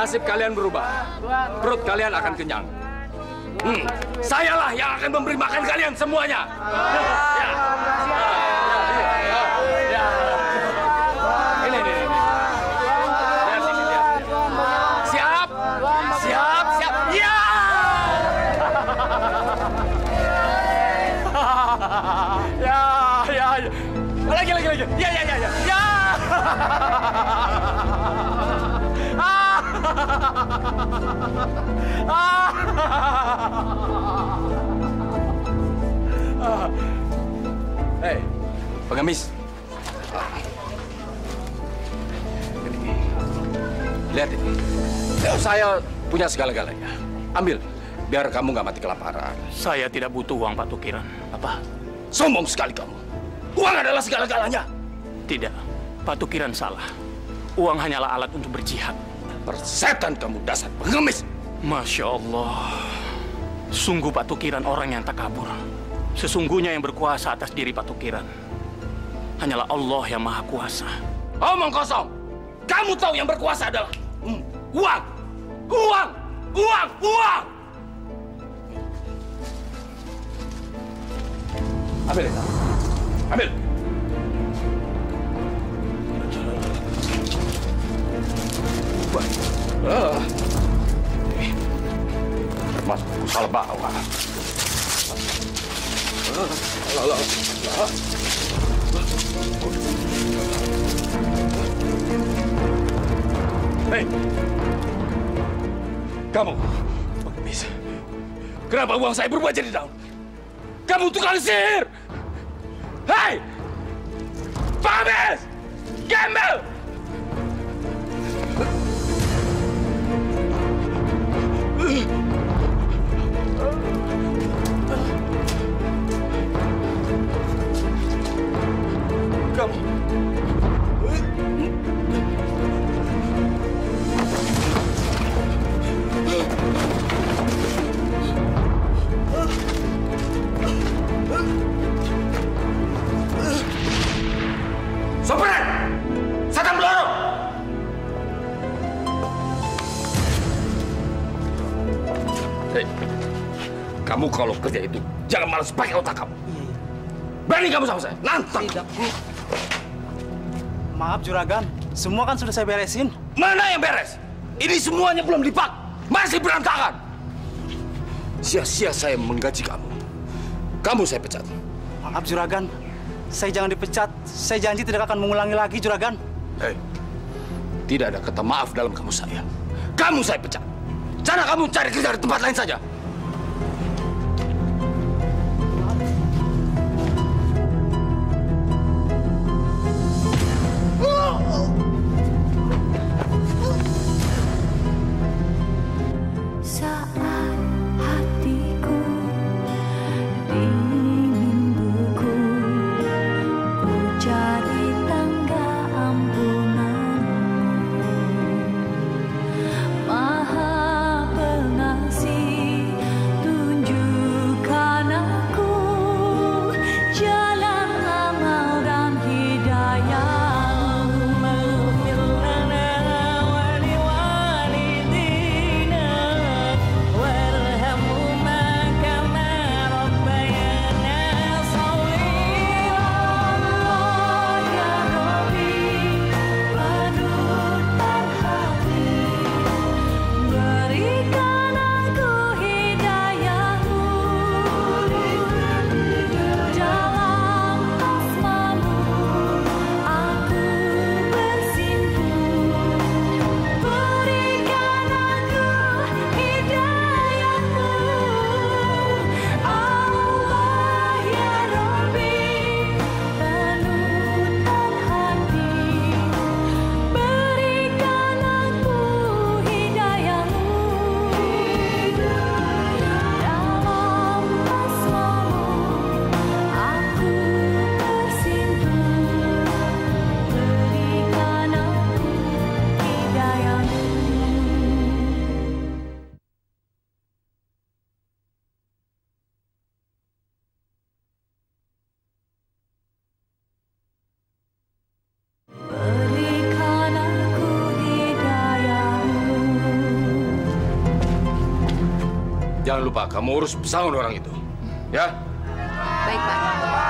nasib kalian berubah. Perut kalian akan kenyang. Sayalah yang akan memberi makan kalian semuanya. Ya. Ini. Lihat sini, lihat. Siap? Siap. Ya! Ya. Lagi. Ya. Hei, pengemis. Lihat ini. Saya punya segala-galanya. Ambil, biar kamu nggak mati kelaparan. Saya tidak butuh uang, Pak Tukiran. Apa? Sombong sekali kamu. Uang adalah segala-galanya. Tidak, Pak Tukiran salah. Uang hanyalah alat untuk berjihad. Persetan kamu dasar pengemis. Masya Allah. Sungguh Pak Tukiran orang yang takabur. Sesungguhnya yang berkuasa atas diri Pak Tukiran hanyalah Allah yang Maha Kuasa. Omong kosong. Kamu tahu yang berkuasa adalah uang. Ambil itu. Ambil. Mas, salah bawa. Hei, kamu pengemis. Kenapa uang saya berubah jadi daun? Kamu tukang sihir. Hei, pengemis, gembel. Kamu. Sopran! Setan Bloro! Hei, kamu kalau kerja itu jangan malas pakai otak kamu. Berani kamu sama saya? Nantang! Maaf Juragan, semua kan sudah saya beresin. Mana yang beres? Ini semuanya belum dipak, masih berantakan. Sia-sia saya menggaji kamu. Kamu saya pecat. Maaf Juragan, saya jangan dipecat. Saya janji tidak akan mengulangi lagi Juragan. Hei, tidak ada kata maaf dalam kamu saya. Kamu saya pecat. Cara kamu cari kerja di tempat lain saja. jangan lupa kamu urus pesangon orang itu. Ya? Baik, Pak.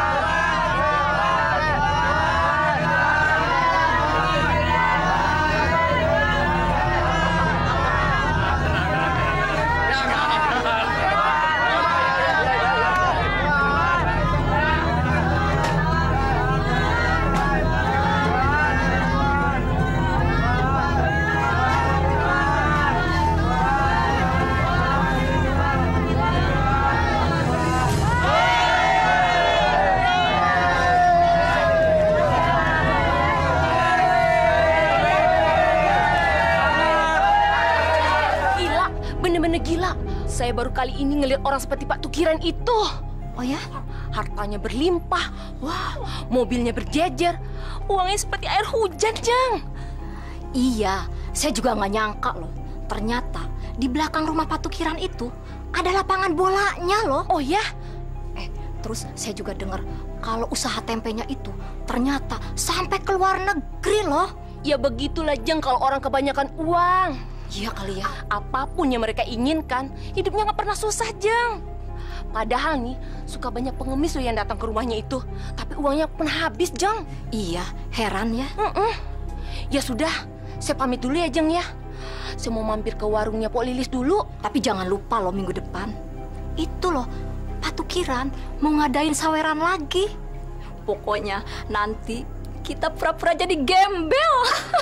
Bener-bener gila. Saya baru kali ini ngelihat orang seperti Pak Tukiran itu. Oh ya? Hartanya berlimpah. Wah, mobilnya berjejer. Uangnya seperti air hujan, Jeng. Iya, saya juga nggak nyangka loh. Ternyata di belakang rumah Pak Tukiran itu ada lapangan bolanya loh. Oh ya? Terus saya juga dengar kalau usaha tempenya itu ternyata sampai ke luar negeri loh. Ya begitulah, Jeng, kalau orang kebanyakan uang. Iya kali ya. Apapun yang mereka inginkan, hidupnya nggak pernah susah, Jeng. Padahal nih, suka banyak pengemis loh yang datang ke rumahnya itu. Tapi uangnya pernah habis, Jeng. Iya, heran ya. Ya sudah, saya pamit dulu ya, Jeng ya. Saya mau mampir ke warungnya Pok Lilis dulu. Tapi jangan lupa loh minggu depan. Itu loh, Pak Tukiran mau ngadain saweran lagi. Pokoknya nanti kita pura-pura jadi gembel.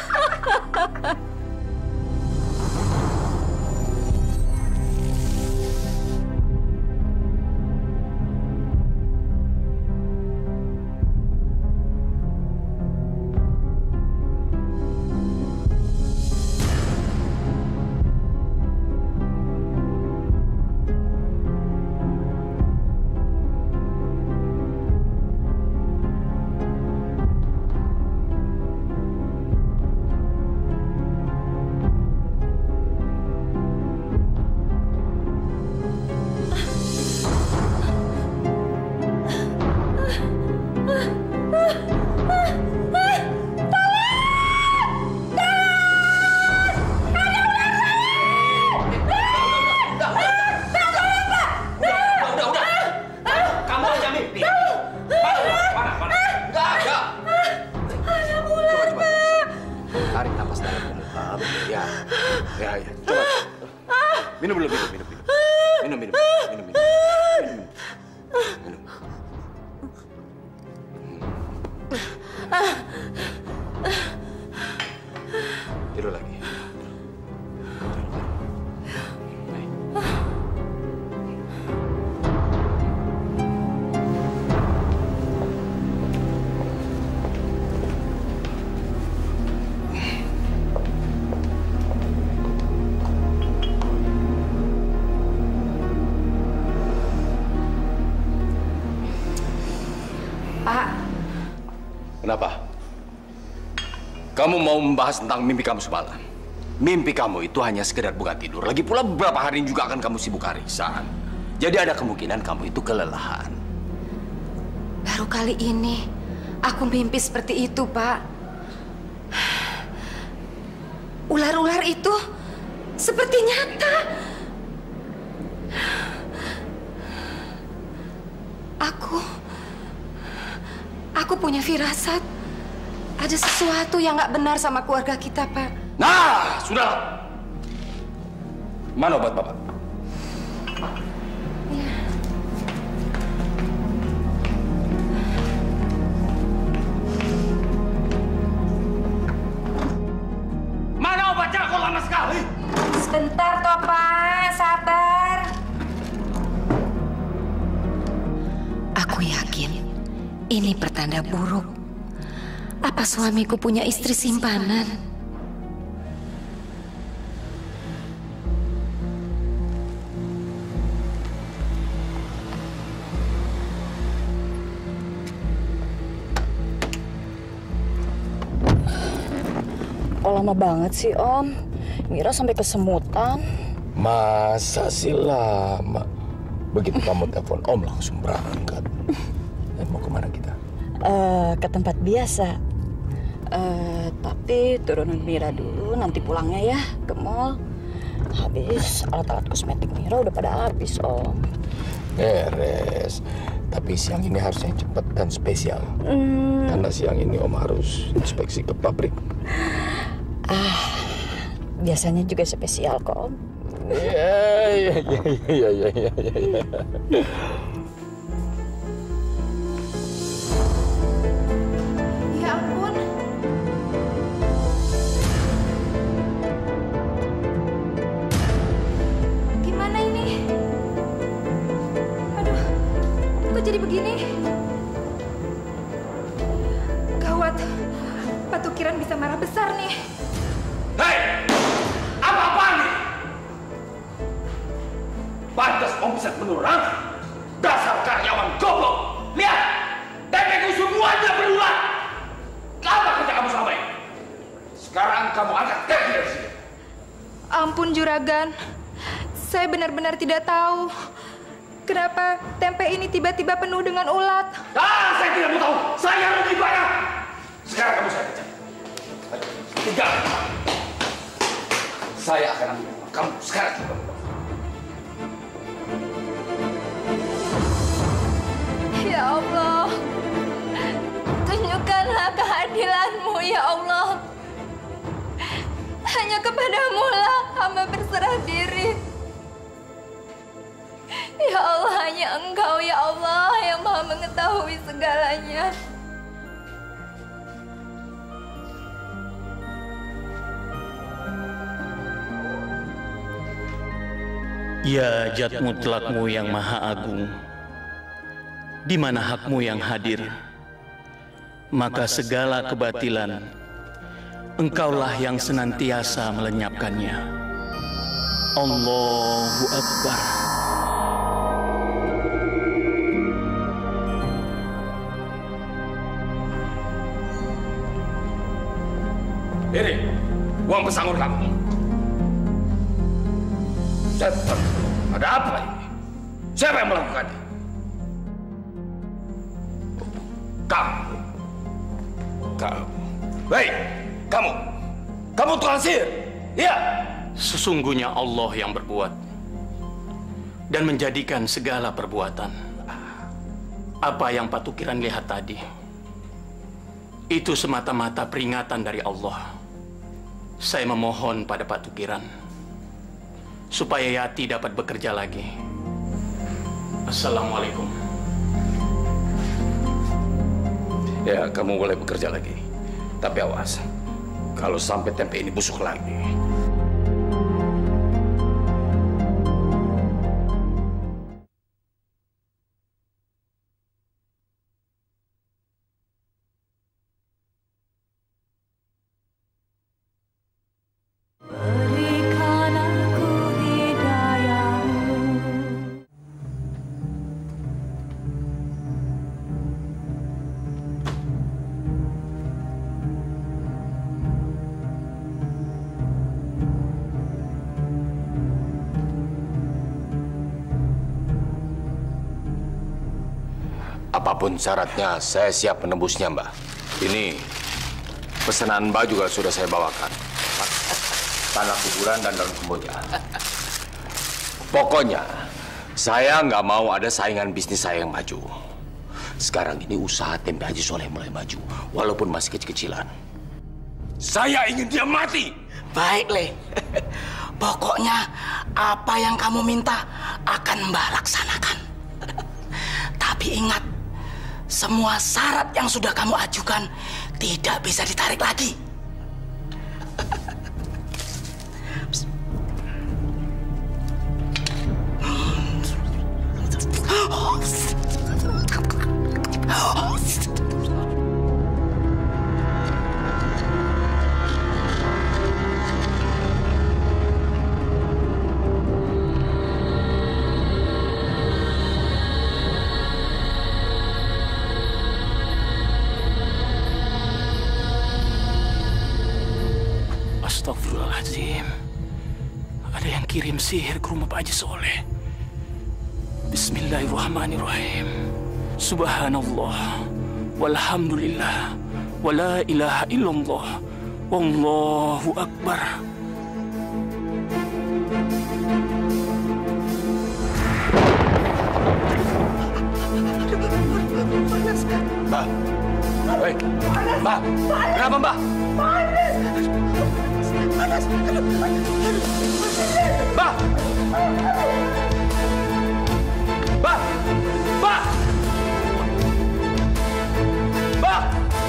Minum dulu, minum. Tidur lagi. Kenapa? Kamu mau membahas tentang mimpi kamu semalam? Mimpi kamu itu hanya sekedar bukan tidur. Lagi pula beberapa hari ini juga akan kamu sibuk arisan. Jadi ada kemungkinan kamu itu kelelahan. Baru kali ini aku mimpi seperti itu, Pak. Ular-ular itu seperti nyata. Aku punya firasat. Ada sesuatu yang nggak benar sama keluarga kita, Pak. Nah, sudah. Mana obat Bapak? Ya. Mana obatnya? Kok lama sekali? Sebentar toh, Pak. Sabar. Aku yakin ini pertanda buruk. Apa suamiku punya istri simpanan? Kok lama banget sih, Om? Mira sampai kesemutan. Masa sih lama? Begitu kamu telepon Om langsung berangkat. Mau kemana kita? Ke tempat biasa. Tapi turunin Mira dulu, nanti pulangnya ya ke mall. Habis alat-alat kosmetik Mira udah pada habis, Om. Beres. Tapi siang ini harusnya cepat dan spesial. Karena siang ini Om harus inspeksi ke pabrik. Biasanya juga spesial kok, Om. Iya. Ya ampun. Gimana ini? Aduh, kok jadi begini? Gawat, Pak Tukiran bisa marah besar nih. Hei! Apa-apaan nih? Pantas Om bisa menurang? Dasar karyawan goblok! Lihat! Tempeku semuanya berulang! Apa kerja kamu selama ini? Sekarang kamu angkat kaki dari sini. Ampun Juragan, saya benar-benar tidak tahu kenapa tempe ini tiba-tiba penuh dengan ulat. Saya tidak mau tahu. Saya rugi banyak. Sekarang kamu saya pecat. Tinggal. Saya akan ambil kamu sekarang juga. Ya Allah, tunjukkanlah keadilan-Mu ya Allah. Hanya kepadamu-lah hamba berserah diri. Ya Allah, hanya Engkau ya Allah yang Maha mengetahui segalanya. Ya Zat mutlakmu yang maha agung, di mana hakmu yang hadir, maka segala kebatilan Engkaulah yang senantiasa melenyapkannya. Allahu Akbar. Ini uang pesangon kamu. Cepat, ada apa ini? Siapa yang melakukannya? Kamu. Baik, kamu tukang sihir, iya? Sesungguhnya Allah yang berbuat dan menjadikan segala perbuatan. Apa yang Pak Tukiran lihat tadi, itu semata-mata peringatan dari Allah. Saya memohon pada Pak Tukiran supaya Yati dapat bekerja lagi. Assalamualaikum. Ya, kamu boleh bekerja lagi. Tapi awas, kalau sampai tempe ini busuk lagi. Apapun syaratnya, saya siap menembusnya, Mbak. Ini pesanan Mbak juga sudah saya bawakan. Tanah kuburan dan daun kemboja. Pokoknya, saya nggak mau ada saingan bisnis saya yang maju. Sekarang ini usaha tempe Haji Soleh mulai maju, walaupun masih kecil-kecilan. Saya ingin dia mati. Baik, Le. Pokoknya apa yang kamu minta akan Mbak laksanakan. Tapi ingat, semua syarat yang sudah kamu ajukan tidak bisa ditarik lagi. Astagfirullahaladzim. Ada yang kirim sihir ke rumah Pak Haji Soleh. Bismillahirrahmanirrahim. Subhanallah. Walhamdulillah. Wala ilaha illallah. Wallahu Akbar. Mbak, kenapa Mbak? Panas. Aduh. Mbak! Mbak! Mbak! Mbak!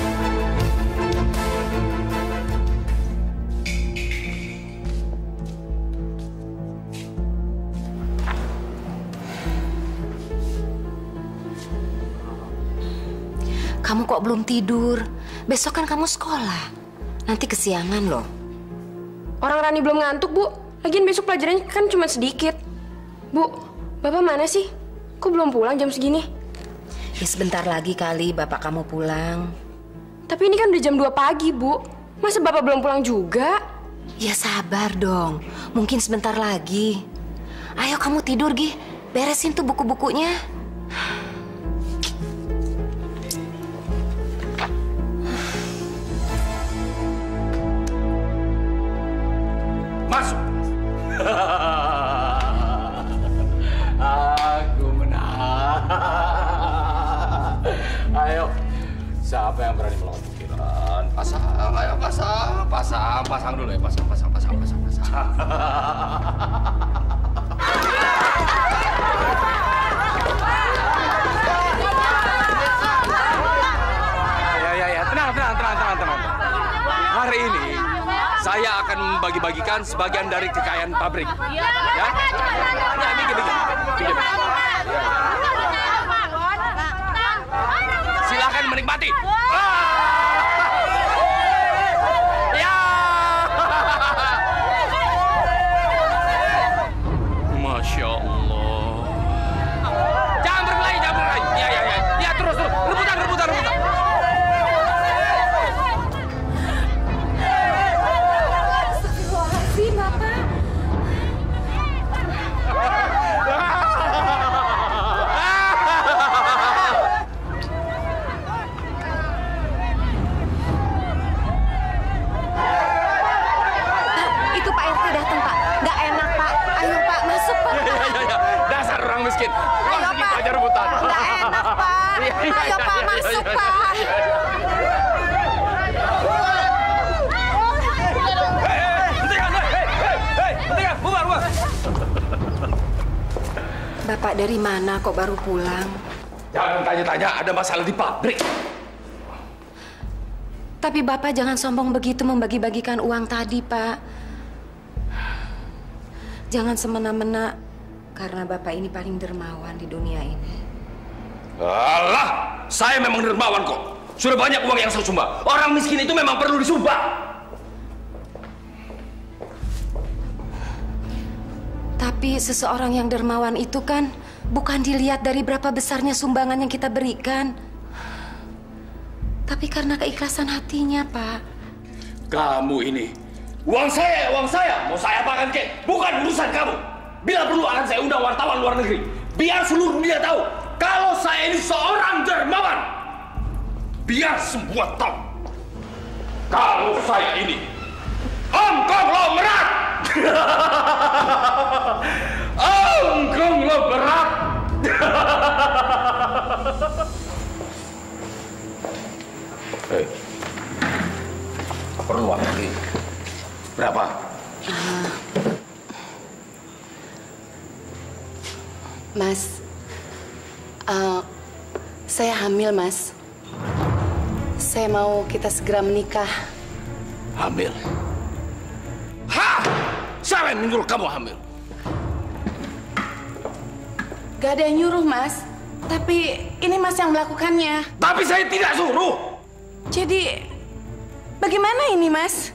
Kamu kok belum tidur? Besok kan kamu sekolah. Nanti kesiangan loh. Orang Rani belum ngantuk, Bu. Lagian besok pelajarannya kan cuma sedikit. Bu, Bapak mana sih? Kok belum pulang jam segini? Ya sebentar lagi kali Bapak kamu pulang. Tapi ini kan udah jam 2 pagi, Bu. Masa Bapak belum pulang juga? Ya sabar dong. Mungkin sebentar lagi. Ayo kamu tidur, Gi. Beresin tuh buku-bukunya. Masuk. Aku menang. Ayo, siapa yang berani melawan pikiran? Pasang, ayo pasang dulu ya, pasang. Ya, tenang. Hari ini saya akan membagi-bagikan sebagian dari kekayaan pabrik. Ya? Ini gini. Silakan menikmati. Ya. Masya Allah. Jangan berkelahi. Ya, terus. Rebutan. Astagfirullahaladzim, Bapak. Itu Pak RT datang, Pak. Nggak enak, Pak. Ayo, Pak. Masuk, Pak. Ya. Dasar orang miskin. Langsung kita aja rebutan. Nggak enak, Pak. Ayo, Pak. Masuk, Pak. Hentikan, bubar. Bapak dari mana kok baru pulang? Jangan tanya-tanya, ada masalah di pabrik. Tapi Bapak jangan sombong begitu membagi-bagikan uang tadi, Pak. Jangan semena-mena, karena Bapak ini paling dermawan di dunia ini. Alah, saya memang dermawan kok. Sudah banyak uang yang saya sumbang. Orang miskin itu memang perlu disumbang. Tapi seseorang yang dermawan itu kan bukan dilihat dari berapa besarnya sumbangan yang kita berikan. Tapi karena keikhlasan hatinya, Pak. Kamu ini, uang saya. Mau saya apakan, kek? Bukan urusan kamu. Bila perlu akan saya undang wartawan luar negeri. Biar seluruh dunia tahu kalau saya ini seorang dermawan. Biar semua tahu kalau saya ini konglomerat. Konglomerat. Hei, perlu uang lagi. Berapa? Mas, saya hamil, Mas. Saya mau kita segera menikah. Hamil? Hah? Siapa yang menyuruh kamu hamil? Gak ada yang nyuruh, Mas. Tapi ini Mas yang melakukannya. Tapi saya tidak suruh. Jadi, bagaimana ini, Mas?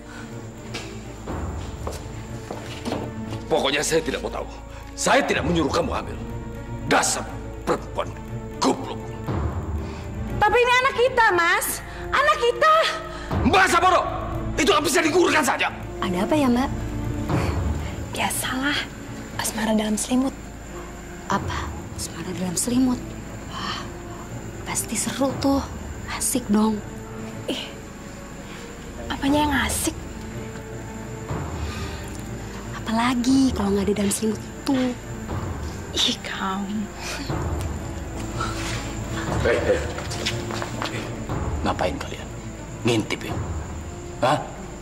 Pokoknya saya tidak mau tahu. Saya tidak menyuruh kamu hamil. Dasar perempuan goblok. Tapi ini anak kita, Mas. Anak kita. Bahasa bodoh. Itu bisa digugurkan saja. Ada apa ya, Mbak? Biasalah, asmara dalam selimut. Apa? Asmara dalam selimut? Wah, pasti seru tuh. Asik dong. Apanya yang asik? Apalagi kalau nggak ada dalam selimut itu. Ih, kamu. Hei. Ngapain kalian? Ngintip ya? Hah?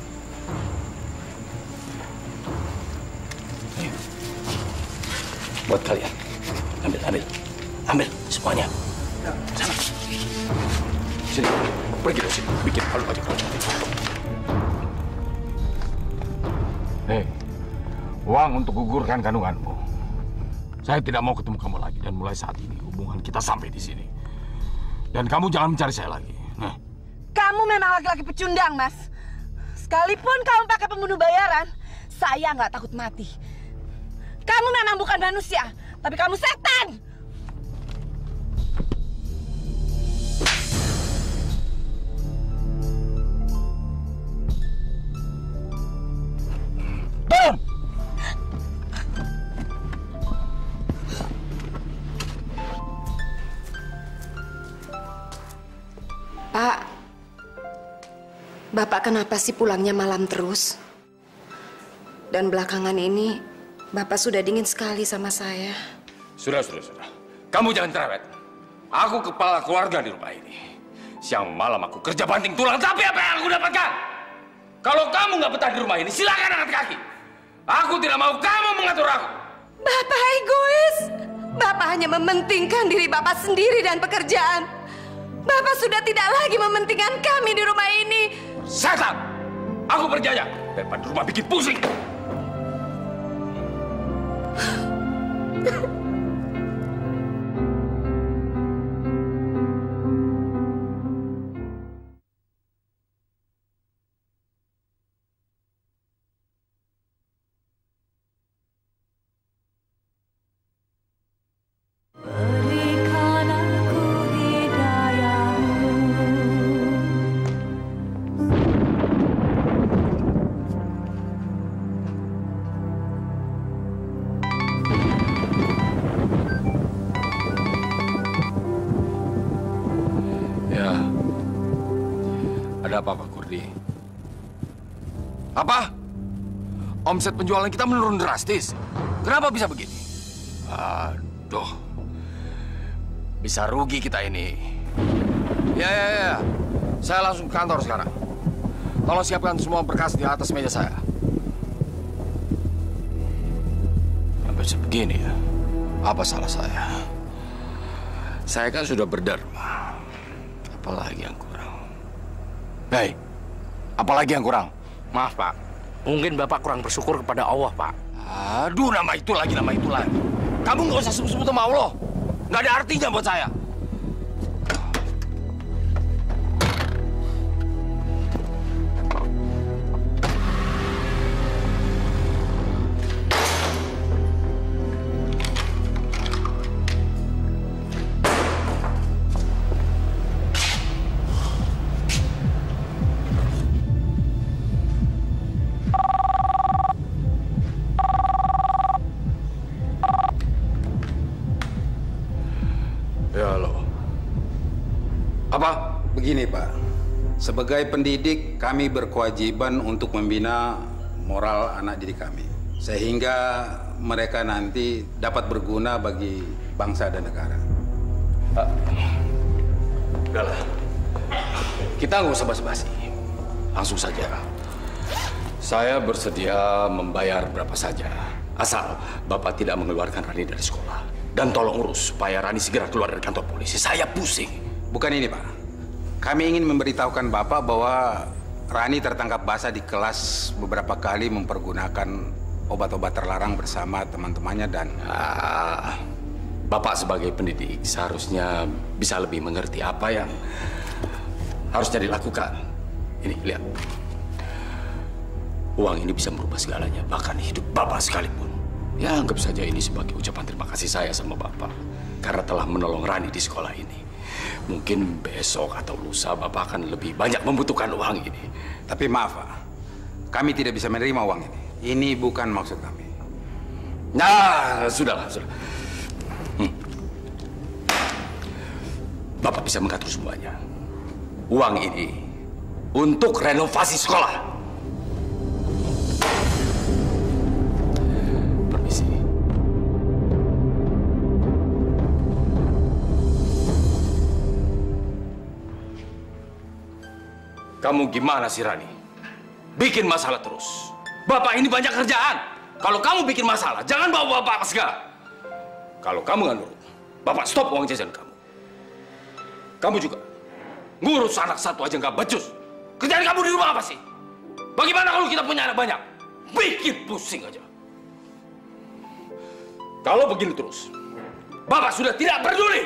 Ayo. Buat kalian. Ambil semuanya. Sana. Sini, pergi dari sini. Bikin malu aja kau. Hei, uang untuk gugurkan kandunganmu. Saya tidak mau ketemu kamu lagi dan mulai saat ini hubungan kita sampai di sini. Dan kamu jangan mencari saya lagi. Nah. Kamu memang laki-laki pecundang, Mas. Sekalipun kamu pakai pembunuh bayaran, saya nggak takut mati. Kamu memang bukan manusia, tapi kamu setan. Turun! Pak, Bapak kenapa sih pulangnya malam terus? Dan belakangan ini, Bapak sudah dingin sekali sama saya. Sudah. Kamu jangan cerewet. Aku kepala keluarga di rumah ini. Siang malam aku kerja banting tulang, tapi apa yang aku dapatkan? Kalau kamu nggak betah di rumah ini, silakan angkat kaki. Aku tidak mau kamu mengatur aku. Bapak egois. Bapak hanya mementingkan diri Bapak sendiri dan pekerjaan. Bapak sudah tidak lagi mementingkan kami di rumah ini. Setan! Aku pergi aja. Daripada rumah bikin pusing. Ada apa, Pak Kurdi? Apa? Omset penjualan kita menurun drastis. Kenapa bisa begini? Aduh. Bisa rugi kita ini. Ya. Saya langsung ke kantor sekarang. Tolong siapkan semua berkas di atas meja saya. Sampai sebegini ya? Apa salah saya? Saya kan sudah berderma. Apalagi yang kurang? Hei, apalagi yang kurang? Maaf, Pak. Mungkin Bapak kurang bersyukur kepada Allah, Pak. Aduh, nama itu lagi. Kamu nggak usah sebut-sebut sama Allah. Nggak ada artinya buat saya. Begini Pak, sebagai pendidik kami berkewajiban untuk membina moral anak didik kami. Sehingga mereka nanti dapat berguna bagi bangsa dan negara. Udahlah, kita nggak usah basa-basi. Langsung saja. Saya bersedia membayar berapa saja. Asal Bapak tidak mengeluarkan Rani dari sekolah. Dan tolong urus supaya Rani segera keluar dari kantor polisi. Saya pusing. Bukan ini Pak. Kami ingin memberitahukan Bapak bahwa Rani tertangkap basah di kelas beberapa kali mempergunakan obat-obat terlarang bersama teman-temannya dan... Bapak sebagai pendidik seharusnya bisa lebih mengerti apa yang harusnya dilakukan. Ini, lihat. Uang ini bisa merubah segalanya, bahkan hidup Bapak sekalipun. Ya, anggap saja ini sebagai ucapan terima kasih saya sama Bapak karena telah menolong Rani di sekolah ini. Mungkin besok atau lusa Bapak akan lebih banyak membutuhkan uang ini. Tapi maaf Pak, kami tidak bisa menerima uang ini. Ini bukan maksud kami. Nah, sudahlah. Bapak bisa mengatur semuanya. Uang ini untuk renovasi sekolah. Permisi. Kamu gimana sih, Rani? Bikin masalah terus. Bapak ini banyak kerjaan. Kalau kamu bikin masalah, jangan bawa bapak segala. Kalau kamu nggak nurut, Bapak stop uang jajan kamu. Kamu juga ngurus anak satu aja nggak becus. Kerjaan kamu di rumah apa sih? Bagaimana kalau kita punya anak banyak? Bikin pusing aja. Kalau begini terus, Bapak sudah tidak peduli.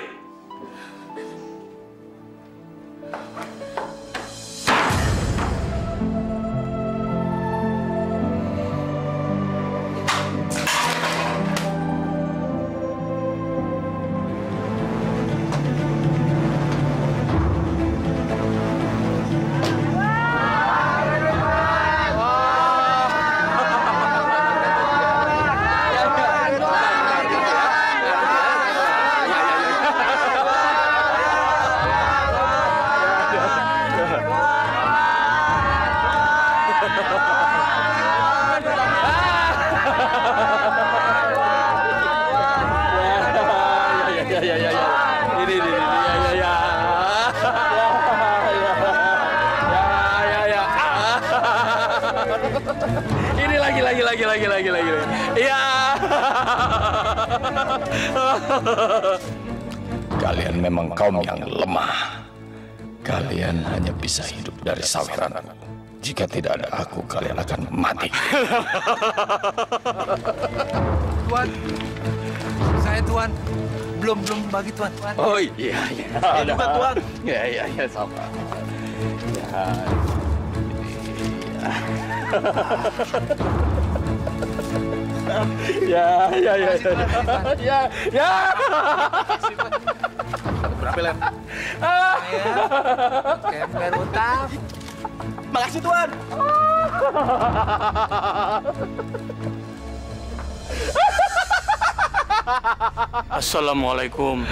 Ini lagi. Iya. Kalian memang kaum yang lemah. Kalian hanya bisa hidup dari saweran. Jika tidak ada aku, kalian akan mati. Tuan, saya Tuan. Belum bagi Tuan. Oh iya. Saya juga Tuan. Iya sama. Ya. Berapa Len? Kemper utang. Makasih Tuan. Assalamualaikum.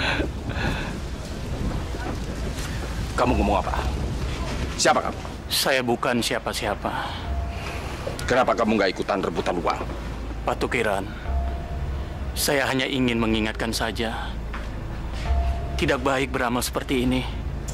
Kamu ngomong apa? Siapa kamu? Saya bukan siapa-siapa. Kenapa kamu nggak ikutan rebutan uang? Pak Tukiran, saya hanya ingin mengingatkan saja. Tidak baik beramal seperti ini.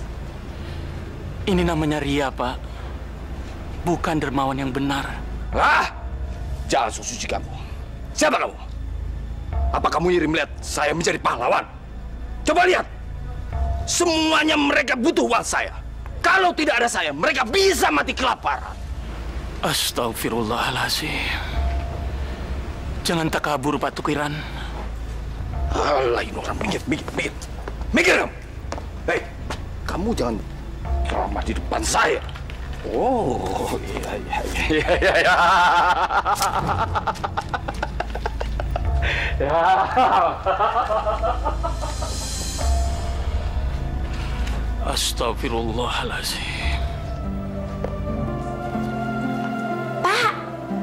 Ini namanya ria, Pak. Bukan dermawan yang benar. Jangan susuci kamu. Siapa kamu? Apa kamu iri melihat saya menjadi pahlawan? Coba lihat. Semuanya mereka butuh uang saya. Kalau tidak ada saya, mereka bisa mati kelaparan. Astagfirullahaladzim. Jangan takabur, Pak Tukiran. Alah, ini orang mikir kamu. Hei, kamu jangan ceramah di depan saya. Oh, iya. Astagfirullahaladzim. Pak,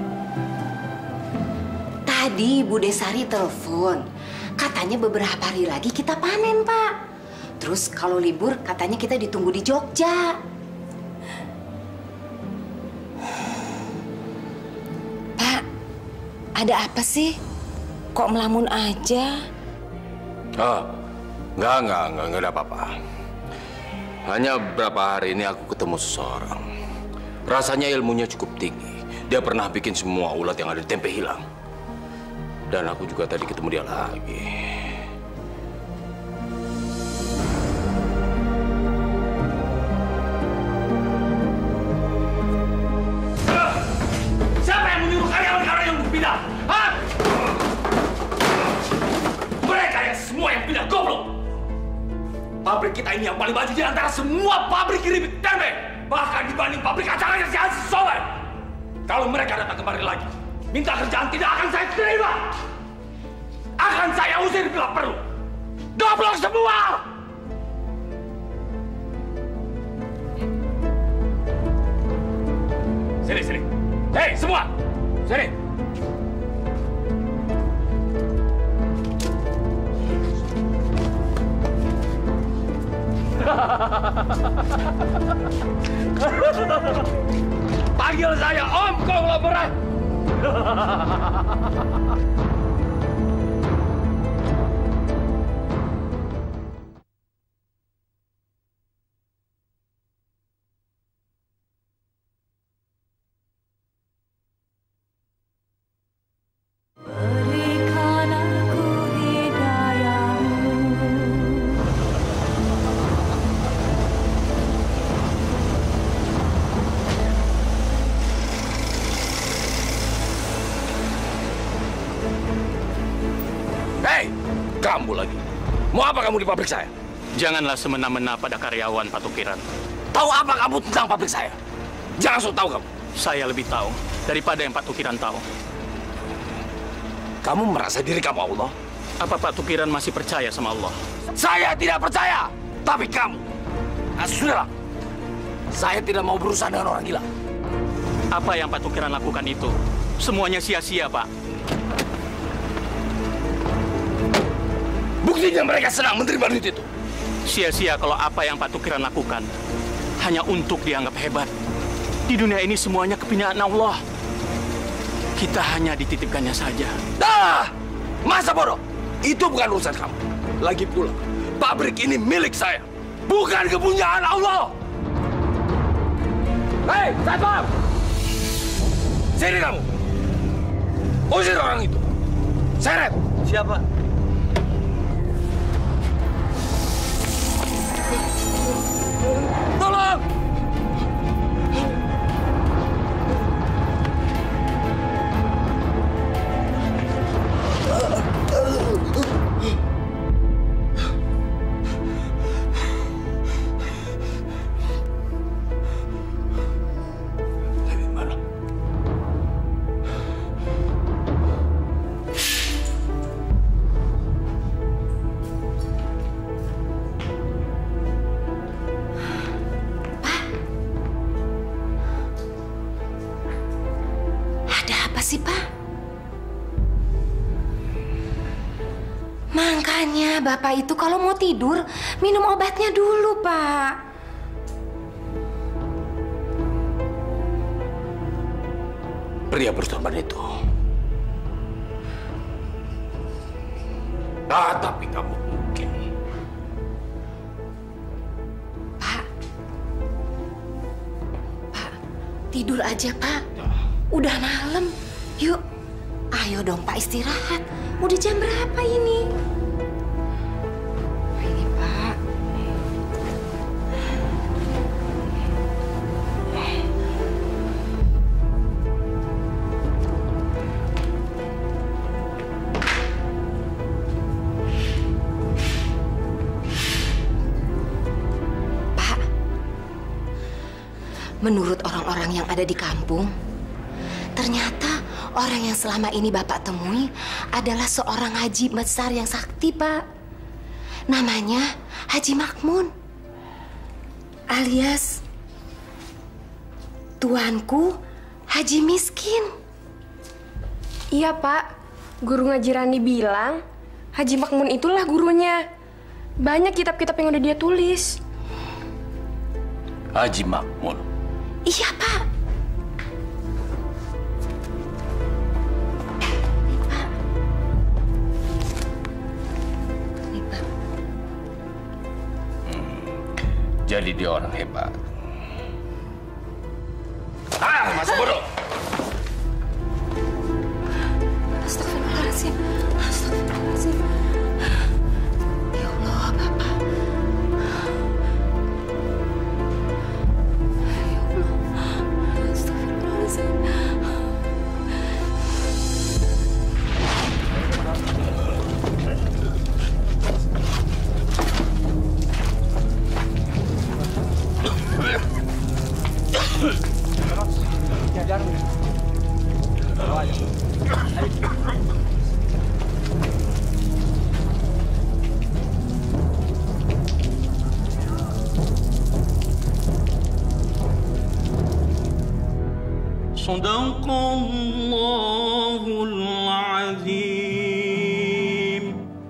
tadi Bu Desari telepon. Katanya beberapa hari lagi kita panen, Pak. Terus kalau libur katanya kita ditunggu di Jogja. Pak, ada apa sih? Kok melamun aja? Enggak ada apa-apa. Hanya beberapa hari ini aku ketemu seseorang. Rasanya ilmunya cukup tinggi. Dia pernah bikin semua ulat yang ada di tempe hilang. Dan aku juga tadi ketemu dia lagi. Siapa yang menyuruh karyawan-karyawan yang pindah? Hah? Mereka yang semua yang pindah goblok. Pabrik kita ini yang paling maju di antara semua pabrik keripik tempe. Bahkan dibanding pabrik kacangnya si Haji Soleh. Kalau mereka datang kemari lagi, minta kerjaan tidak akan saya terima. Akan saya usir bila perlu. Goblok semua! Sini. Hei, semua! Sini! Panggil saya Om Konglomerat! apa kamu di pabrik saya? Janganlah semena-mena pada karyawan, Pak Tukiran. Tahu apa kamu tentang pabrik saya? Jangan sok tahu kamu. Saya lebih tahu daripada yang Pak Tukiran tahu. Kamu merasa diri kamu Allah? Apa Pak Tukiran masih percaya sama Allah? Saya tidak percaya. Tapi kamu, sudahlah. Saya tidak mau berurusan dengan orang gila. Apa yang Pak Tukiran lakukan itu semuanya sia-sia, Pak. Buktinya mereka senang menerima duit itu. Sia-sia kalau apa yang Pak Tukiran lakukan hanya untuk dianggap hebat. Di dunia ini semuanya kepinaan Allah. Kita hanya dititipkannya saja. Dah, masa bodoh? Itu bukan urusan kamu. Lagi pula, pabrik ini milik saya, bukan kepunyaan Allah. Hei, satpam! Sini kamu. Usir orang itu. Seret. Siapa? Tolong! sih, Pak? Makanya Bapak itu kalau mau tidur, minum obatnya dulu, Pak. Pria bersorban itu. Ah, tapi kamu mungkin. Pak, tidur aja, Pak. Udah malam. Yuk, ayo dong, Pak, istirahat. Udah jam berapa ini? Ini, Pak. Pak, menurut orang-orang yang ada di kampung, ternyata orang yang selama ini Bapak temui adalah seorang haji besar yang sakti, Pak. Namanya Haji Makmun. Alias tuanku Haji Miskin. Iya, Pak. Guru ngaji Rani bilang Haji Makmun itulah gurunya. Banyak kitab-kitab yang udah dia tulis. Haji Makmun? Iya, Pak. Jadi dia orang hebat. Ah, masa bodoh! Astagfirullahaladzim. Astagfirullahaladzim. Ya Allah, Bapak. Ya Allah. Astagfirullahaladzim. Sadaqallahul azim.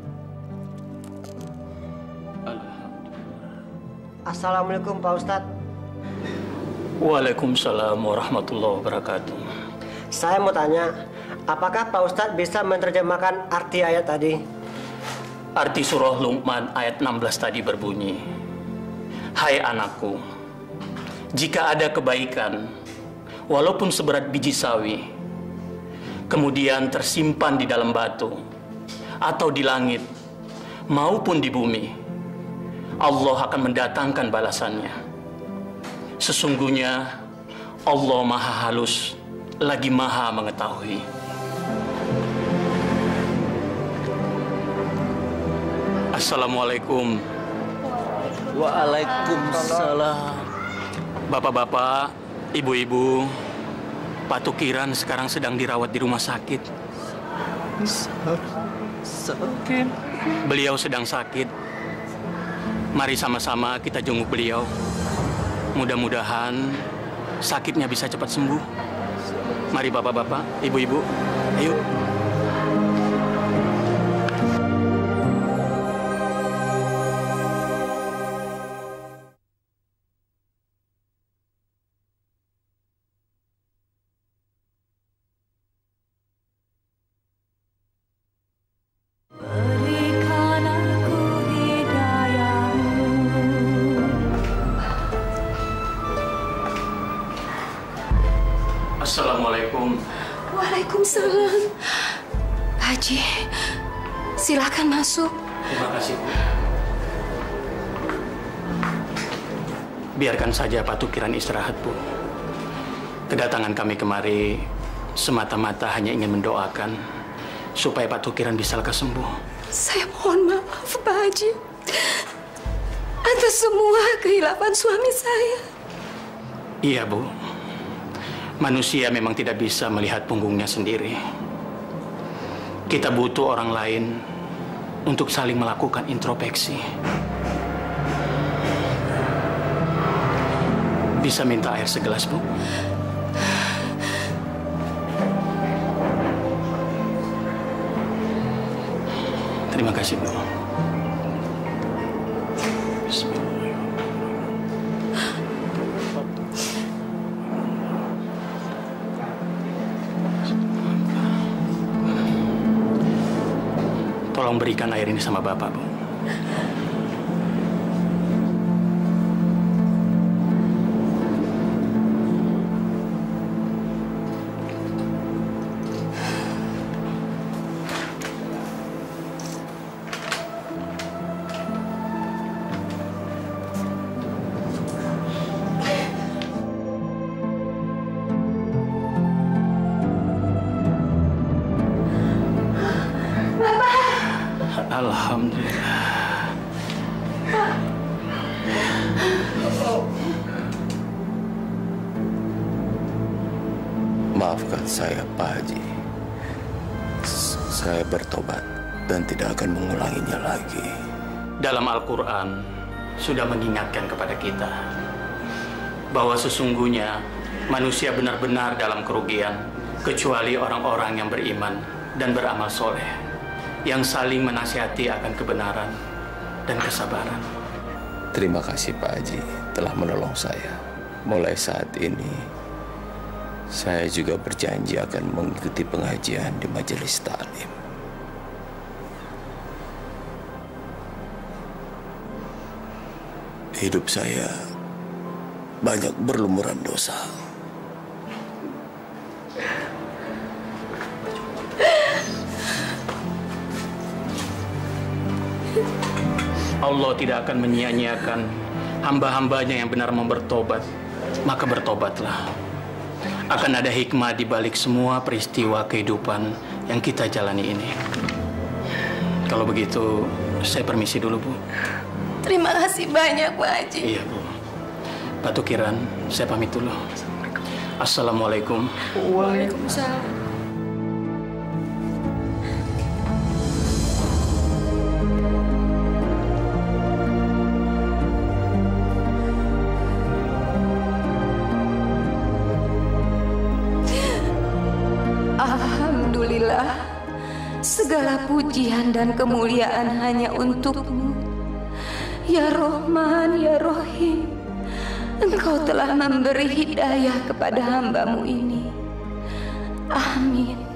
Assalamualaikum, Pak Ustadz. Waalaikumsalam warahmatullahi wabarakatuh. Saya mau tanya, apakah Pak Ustadz bisa menerjemahkan arti ayat tadi? Arti surah Luqman ayat 16 tadi berbunyi, hai anakku, jika ada kebaikan, walaupun seberat biji sawi, kemudian tersimpan di dalam batu, atau di langit, maupun di bumi, Allah akan mendatangkan balasannya. Sesungguhnya Allah Maha Halus, lagi Maha Mengetahui. Assalamualaikum. Waalaikumsalam. Bapak-bapak, ibu-ibu, Pak Tukiran sekarang sedang dirawat di rumah sakit. Sakit? Beliau sedang sakit. Mari sama-sama kita jenguk beliau. Mudah-mudahan sakitnya bisa cepat sembuh. Mari bapak-bapak, ibu-ibu, ayo. Assalamualaikum. Waalaikumsalam. Haji, silakan masuk. Terima kasih, Bu. Biarkan saja Pak Tukiran istirahat, Bu. Kedatangan kami kemari semata-mata hanya ingin mendoakan supaya Pak Tukiran bisa lekas sembuh. Saya mohon maaf, Pak Haji, atas semua kehilapan suami saya. Iya, Bu. Manusia memang tidak bisa melihat punggungnya sendiri. Kita butuh orang lain untuk saling melakukan introspeksi. Bisa minta air segelas, Bu? Terima kasih, Bu. Tolong berikan air ini sama Bapak, Bu. Alhamdulillah. Maafkan saya, Pak Haji. Saya bertobat dan tidak akan mengulanginya lagi. Dalam Al-Quran sudah mengingatkan kepada kita bahwa sesungguhnya manusia benar-benar dalam kerugian kecuali orang-orang yang beriman dan beramal soleh, yang saling menasihati akan kebenaran dan kesabaran. Terima kasih Pak Haji telah menolong saya. Mulai saat ini, saya juga berjanji akan mengikuti pengajian di majelis taklim. Hidup saya banyak berlumuran dosa. Allah tidak akan menyia-nyiakan hamba-hambanya yang benar mau bertobat. Maka bertobatlah. Akan ada hikmah di balik semua peristiwa kehidupan yang kita jalani ini. Kalau begitu, saya permisi dulu, Bu. Terima kasih banyak, Pak Haji. Iya, Bu. Pak Tukiran, saya pamit dulu. Assalamualaikum. Waalaikumsalam. Alhamdulillah, segala pujian dan kemuliaan hanya untuk-Mu. Ya Rahman, Ya Rahim, Engkau telah memberi hidayah kepada hamba-Mu ini. Amin.